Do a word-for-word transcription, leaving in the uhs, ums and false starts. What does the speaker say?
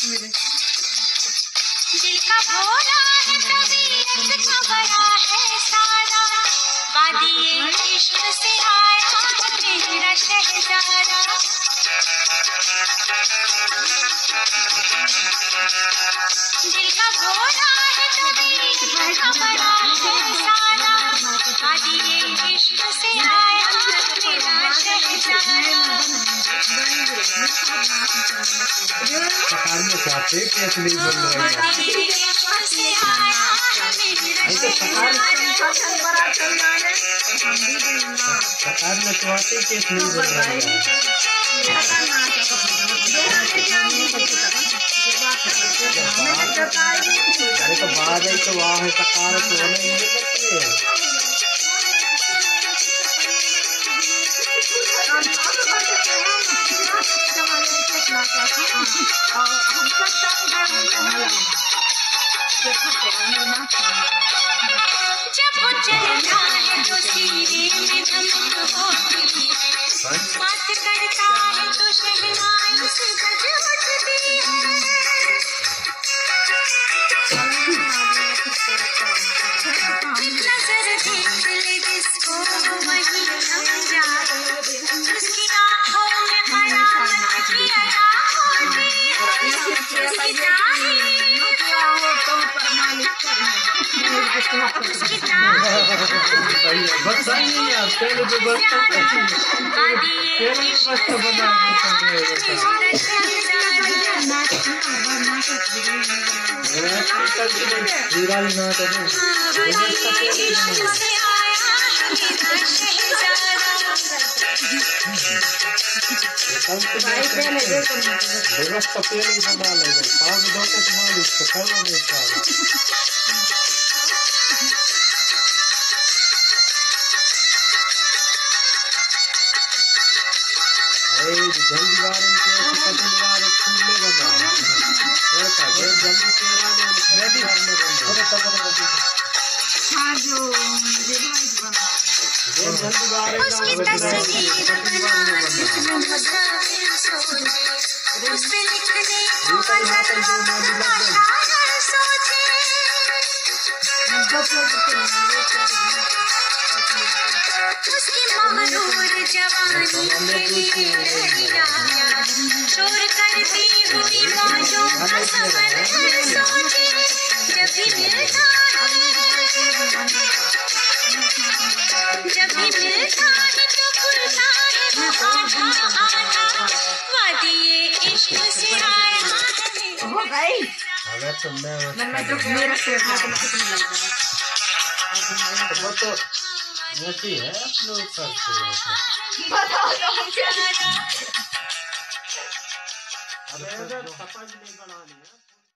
दिल का भोला है तबीयत का बड़ा है सारा, वादिये इश्क से आया मेरा शहजादा। दिल का भोला है तबीयत का बड़ा है सारा, वादिये इश्क से आया मेरा शहजादा। सरकार में चाहते कि असली बोल रहे हैं सरकार में चाहते कि असली बोल रहे हैं। अरे तो बात है तो वहाँ है सरकार तो होने नहीं लगती है। जब वो चलता है तो सीने में धमक होती है, बात करता है तो शहनाई से गज उठती है। नजर देख ले जिसको वही हम जाए, उसकी आँखों में हरामत की अदा होती है, उसकी बस सही है यार, पहले जो बस पहले बस बना पूरा ना व्यवस्था पहले ही बना लेगा, आग दो तो तुम्हारी करना नहीं चाहिए। जल्दी वारन के पतन वार खुले बना होता है जल्दी तेरा ने रेडी करने बना तब हां जो डिवाइस बना ये जल्दी वारन उसकी तस्वीर बना उस पे लिखने को शायर सोचे, उसकी मगरूर जवानी के लिए लड़ियाँ शोर करती हुई मौजों का समंदर सोचे। जब भी मिलता जब भी मिलता है तो खुलता है वो आधा आधा, वादिये इश्क से आया है। हो गई अगर तुमने मैं तो मेरा शेर हाथ में कितनी लग रहा है वो तो वैसी है अपने ऊपर से बताओ तो हम क्या अबे सपा नहीं बनानी है।